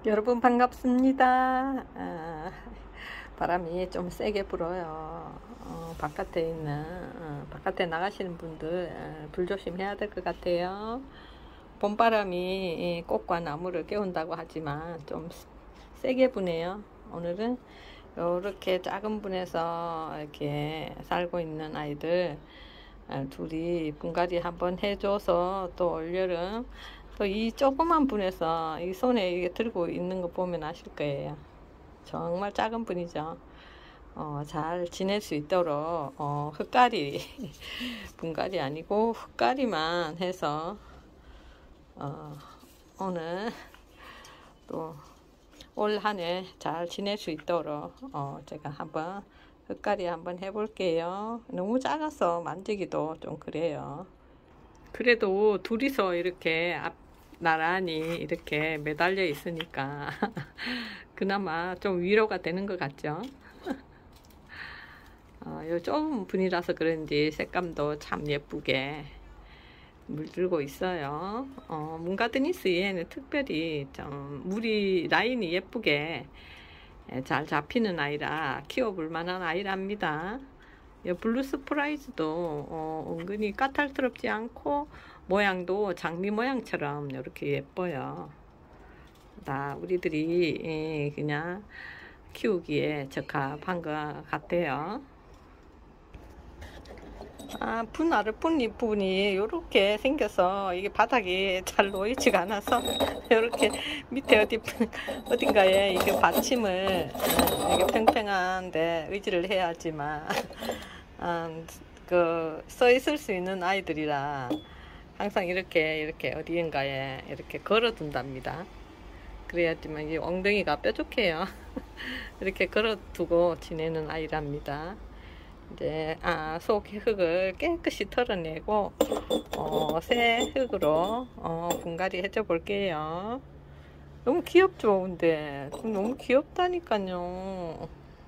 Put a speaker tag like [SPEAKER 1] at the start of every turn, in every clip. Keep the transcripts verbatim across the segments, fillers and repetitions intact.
[SPEAKER 1] 여러분 반갑습니다. 아, 바람이 좀 세게 불어요. 어, 바깥에 있는 어, 바깥에 나가시는 분들 어, 불조심해야 될 것 같아요. 봄바람이 꽃과 나무를 깨운다고 하지만 좀 세게 부네요. 오늘은 이렇게 작은 분에서 이렇게 살고 있는 아이들 어, 둘이 분갈이 한번 해줘서 또 올여름 또 이 조그만 분에서 이 손에 이게 들고 있는 거 보면 아실 거예요. 정말 작은 분이죠. 어, 잘 지낼 수 있도록 어, 흙가리 분갈이 아니고 흙가리만 해서 어, 오늘 또 올 한 해 잘 지낼 수 있도록 어, 제가 한번 흙가리 한번 해볼게요. 너무 작아서 만지기도 좀 그래요. 그래도 둘이서 이렇게 앞 나란히 이렇게 매달려 있으니까 그나마 좀 위로가 되는 것 같죠. 어, 요 좁은 분이라서 그런지 색감도 참 예쁘게 물들고 있어요. 어, 문가드니스에는 특별히 좀 물이 라인이 예쁘게 잘 잡히는 아이라 키워볼 만한 아이랍니다. 블루 스프라이즈도 어, 은근히 까탈스럽지 않고 모양도 장미 모양처럼 이렇게 예뻐요. 다 우리들이 그냥 키우기에 적합한 것 같아요. 아, 분 아랫분 잎분이 이렇게 생겨서 이게 바닥이 잘 놓이지가 않아서 이렇게 밑에 어디 어딘가에 이게 받침을 이게 팽팽한데 의지를 해야지만 음, 그 서 있을 수 있는 아이들이라 항상 이렇게 이렇게 어디인가에 이렇게 걸어둔답니다. 그래야지만 이 엉덩이가 뾰족해요. 이렇게 걸어두고 지내는 아이랍니다. 이제 아, 속 흙을 깨끗이 털어내고 어, 새 흙으로 어, 분갈이 해줘 볼게요. 너무 귀엽죠? 근데 너무 귀엽다니까요.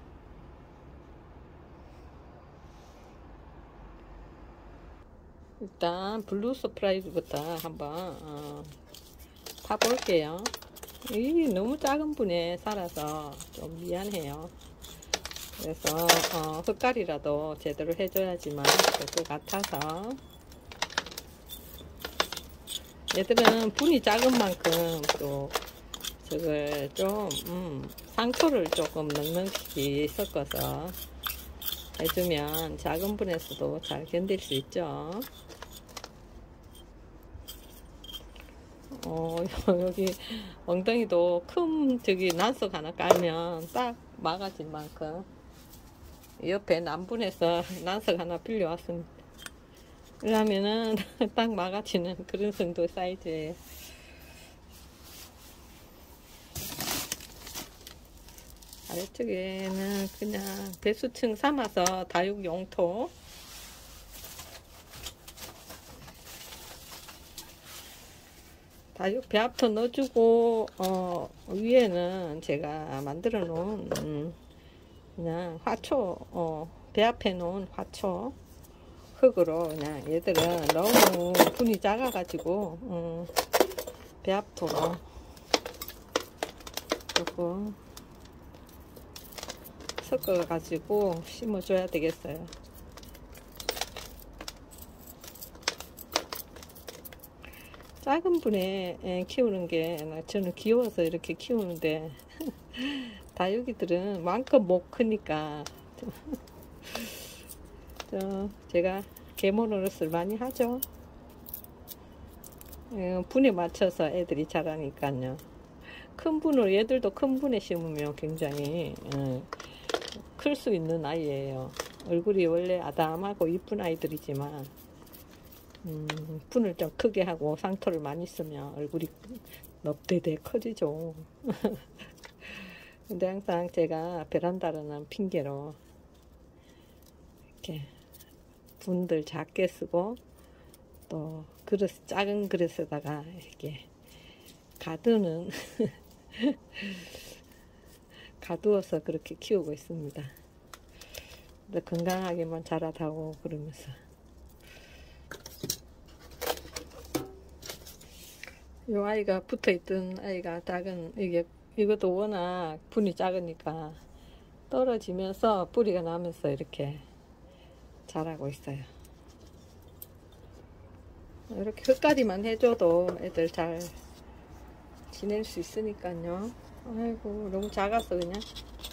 [SPEAKER 1] 일단 블루 서프라이즈부터 한번 어, 파볼게요. 이 너무 작은 분에 살아서 좀 미안해요. 그래서 어, 흙가리라도 제대로 해줘야지만 될 것 같아서 얘들은 분이 작은 만큼 또 저걸 좀 음, 상토를 조금 넉넉히 섞어서 해주면 작은 분에서도 잘 견딜 수 있죠. 어, 여기 엉덩이도 큰 저기 난석 하나 깔면 딱 막아질 만큼 옆에 남분에서 난석 하나 빌려왔습니다. 그러면은 딱 막아지는 그런 정도 사이즈예요. 아래쪽에는 그냥 배수층 삼아서 다육 용토 다육 배합토 넣어주고 어, 위에는 제가 만들어 놓은 음, 그냥 화초 어, 배합해 놓은 화초 흙으로 그냥 얘들은 너무 분이 작아 가지고 음, 배합토로 조금 섞어 가지고 심어 줘야 되겠어요. 작은 분에 키우는 게 저는 귀여워서 이렇게 키우는데 다육이들은 마음껏 못 크니까 저 제가 계모 노릇을 많이 하죠. 분에 맞춰서 애들이 자라니까요. 큰 분으로 얘들도 큰 분에 심으면 굉장히 클 수 있는 아이예요. 얼굴이 원래 아담하고 이쁜 아이들이지만 음, 분을 좀 크게 하고 상토를 많이 쓰면 얼굴이 넙대대 커지죠. 근데 항상 제가 베란다라는 핑계로 이렇게 분들 작게 쓰고 또 그릇, 작은 그릇에다가 이렇게 가두는 가두어서 그렇게 키우고 있습니다. 근데 건강하게만 자라다오 그러면서 이 아이가 붙어있던 아이가 작은 이게 이것도 워낙 분이 작으니까 떨어지면서 뿌리가 나면서 이렇게 자라고 있어요. 이렇게 흙가리만 해줘도 애들 잘 지낼 수 있으니까요. 아이고, 너무 작아서 그냥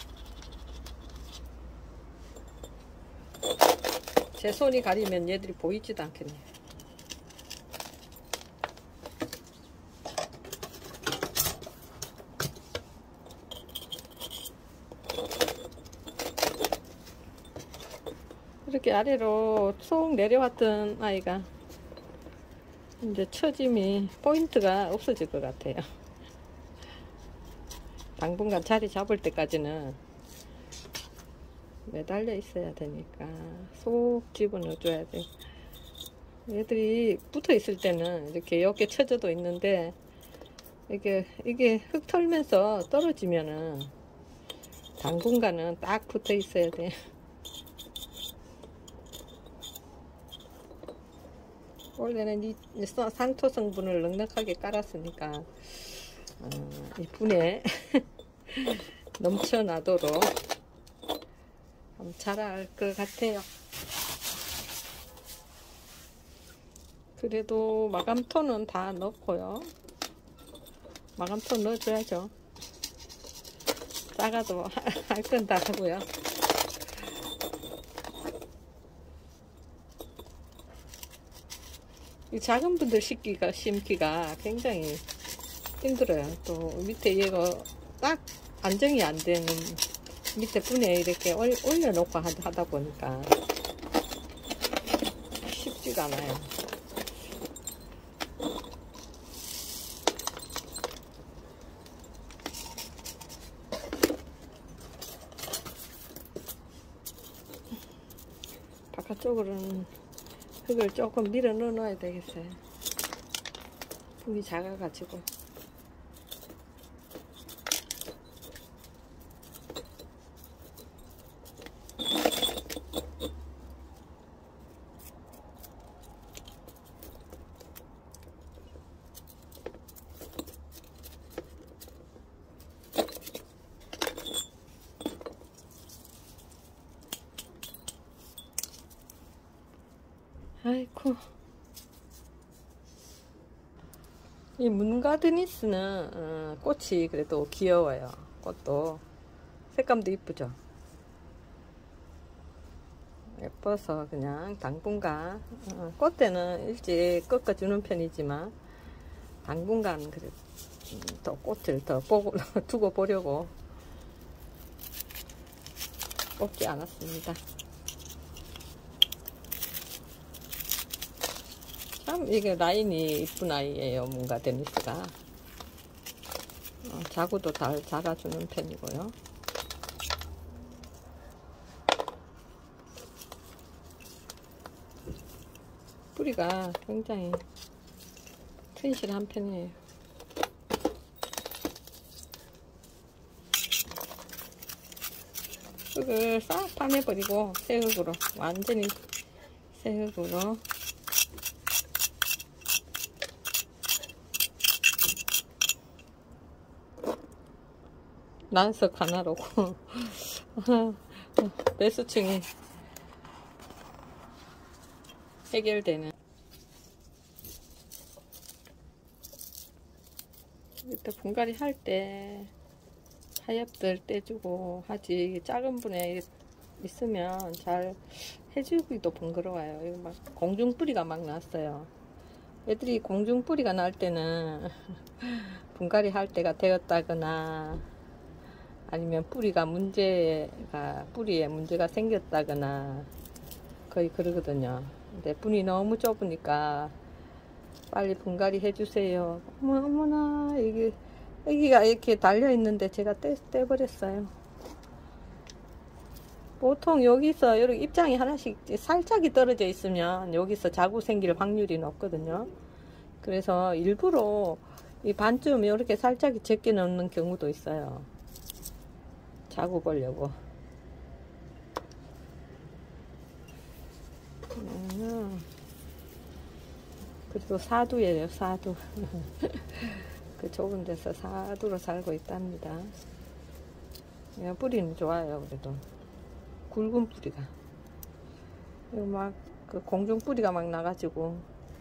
[SPEAKER 1] 제 손이 가리면 얘들이 보이지도 않겠네요. 이렇게 아래로 쏙 내려왔던 아이가 이제 처짐이 포인트가 없어질 것 같아요. 당분간 자리 잡을 때까지는 매달려 있어야 되니까 쏙 집어넣어 줘야 돼. 얘들이 붙어 있을 때는 이렇게 이렇게 쳐져도 있는데 이게 이게 흙 털면서 떨어지면은 당분간은 딱 붙어 있어야 돼. 원래는 이 상토 성분을 넉넉하게 깔았으니까 어, 이 분에 넘쳐나도록 자랄 것 같아요. 그래도 마감토는 다 넣고요. 마감토 넣어줘야죠. 작아도 할 건 다 하고요. 이 작은 분들 심기가, 심기가 굉장히 힘들어요. 또 밑에 얘가 딱 안정이 안 되는 밑에 분에 이렇게 올려놓고 하다 보니까 쉽지가 않아요. 바깥쪽으로는 흙을 조금 밀어 넣어 놔야 되겠어요. 분이 작아가지고. 아이쿠. 이 문가드니스는 어, 꽃이 그래도 귀여워요. 꽃도 색감도 이쁘죠. 예뻐서 그냥 당분간 어, 꽃대는 일찍 꺾어주는 편이지만 당분간 그래 더 꽃을 더 보고 두고 보려고 뽑지 않았습니다. 참 이게 라인이 이쁜 아이예요. 문가드니스가 어, 자구도 잘 자라주는 편이고요. 뿌리가 굉장히 튼실한 편이에요. 흙을 싹 파내버리고 새 흙으로 완전히 새 흙으로 난석 하나로고 배수층이 해결되는. 일단 분갈이 할 때 하엽들 떼주고 하지 작은 분에 있으면 잘 해주기도 번거로워요. 이거 막 공중뿌리가 막 났어요. 애들이 공중뿌리가 날 때는 분갈이 할 때가 되었다거나 아니면 뿌리가 문제가 뿌리에 문제가 생겼다거나 거의 그러거든요. 근데 분이 너무 좁으니까 빨리 분갈이 해주세요. 어머, 어머나 이게 애기가 이렇게 달려 있는데 제가 떼, 떼버렸어요. 보통 여기서 이렇게 입장이 하나씩 살짝이 떨어져 있으면 여기서 자구 생길 확률이 높거든요. 그래서 일부러 이 반쯤 이렇게 살짝이 적게 넣는 경우도 있어요. 자구 보려고. 음, 그래도 사두예요, 사두. 그 좁은 데서 사두로 살고 있답니다. 뿌리는 좋아요. 그래도 굵은 뿌리가 막 그 공중 뿌리가 막 나가지고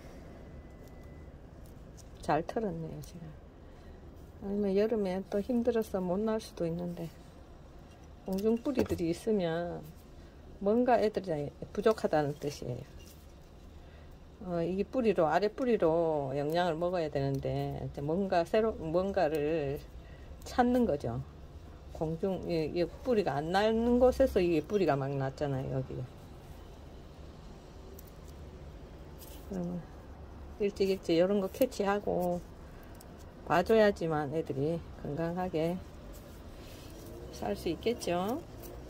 [SPEAKER 1] 잘 털었네요 제가. 아니면 여름에 또 힘들어서 못 날 수도 있는데, 공중 뿌리들이 있으면 뭔가 애들이 부족하다는 뜻이에요. 어, 이 뿌리로, 아래 뿌리로 영양을 먹어야 되는데 뭔가 새로 뭔가를 찾는 거죠. 공중 이, 이 뿌리가 안 나는 곳에서 이게 뿌리가 막 났잖아요. 여기. 그러면 일찍 일찍 이런 거 캐치하고 봐줘야지만 애들이 건강하게 살 수 있겠죠.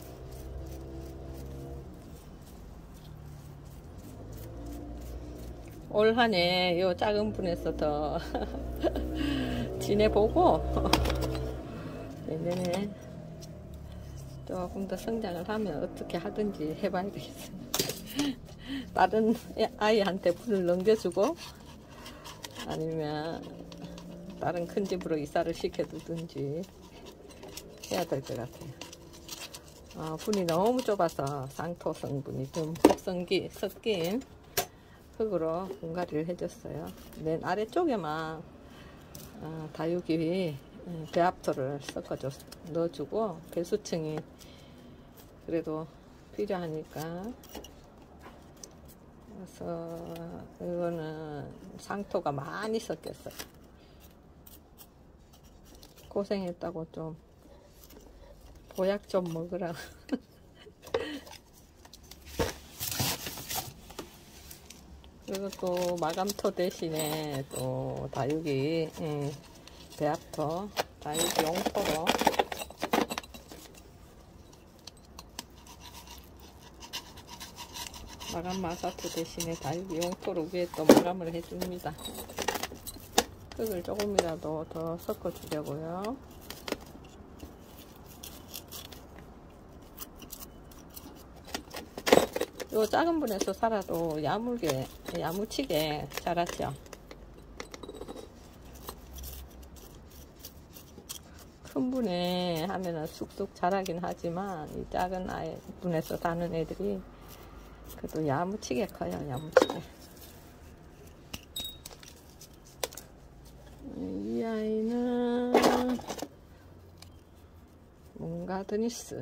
[SPEAKER 1] 올 한해 요 작은 분에서 더 지내보고 내년에 조금 더 성장을 하면 어떻게 하든지 해봐야 되겠습니다. 다른 아이한테 분을 넘겨주고 아니면 다른 큰 집으로 이사를 시켜두든지 해야 될 것 같아요. 어, 분이 너무 좁아서 상토 성분이 좀 섞인, 섞인 흙으로 분갈이를 해줬어요. 맨 아래쪽에만 어, 다육이 배합토를 섞어줘 넣어주고, 배수층이 그래도 필요하니까. 그래서 이거는 상토가 많이 섞였어요. 고생했다고 좀 보약 좀 먹으라. 그리고 또 마감토 대신에 또 다육이 음, 배합토, 다육이 용토로 마감 마사토 대신에 다육이 용토로 위에 또 마감을 해줍니다. 흙을 조금이라도 더 섞어 주려고요. 요 작은 분에서 살아도 야물게, 야무치게 자랐죠. 큰 분에 하면은 쑥쑥 자라긴 하지만 이 작은 아이 분에서 사는 애들이 그래도 야무치게 커요. 야무치게. 이 아이는 몽가드니스.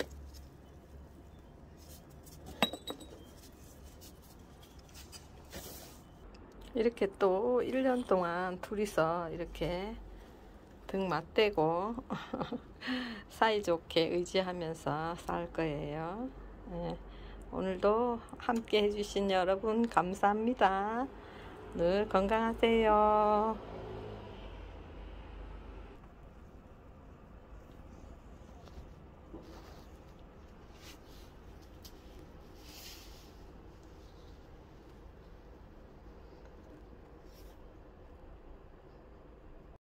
[SPEAKER 1] 이렇게 또 일 년 동안 둘이서 이렇게 등 맞대고 사이좋게 의지하면서 살 거예요. 네. 오늘도 함께 해주신 여러분 감사합니다. 늘 건강하세요.